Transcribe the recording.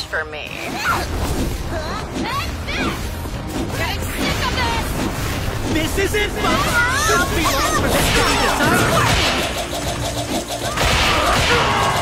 much for me. Getting sick of this! This isn't fun! Shouldn't be long for this to be decided!